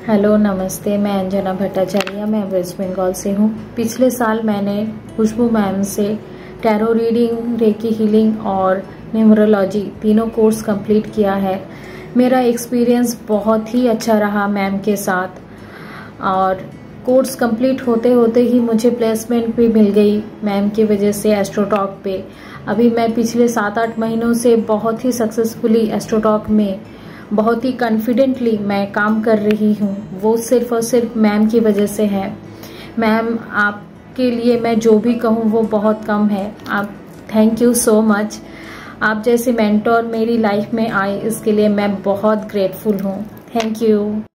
Hello नमस्ते, मैं अंजना भट्टाचार्य, मैं वेस्ट बंगाल से हूँ। पिछले साल मैंने खुशबू मैम से टैरो रीडिंग, रेकी हीलिंग और न्यूमरोलॉजी तीनों कोर्स कंप्लीट किया है। मेरा एक्सपीरियंस बहुत ही अच्छा रहा मैम के साथ, और कोर्स कंप्लीट होते होते ही मुझे प्लेसमेंट भी मिल गई मैम की वजह से एस्ट्रोटॉक पे। अभी मैं पिछले 7-8 महीनों से बहुत ही सक्सेसफुली एस्ट्रोटॉक में बहुत ही कॉन्फिडेंटली मैं काम कर रही हूँ। वो सिर्फ और सिर्फ मैम की वजह से है। मैम, आपके लिए मैं जो भी कहूँ वो बहुत कम है। आप थैंक यू सो मच। आप जैसे मेंटोर मेरी लाइफ में आए, इसके लिए मैं बहुत ग्रेटफुल हूँ। Thank you.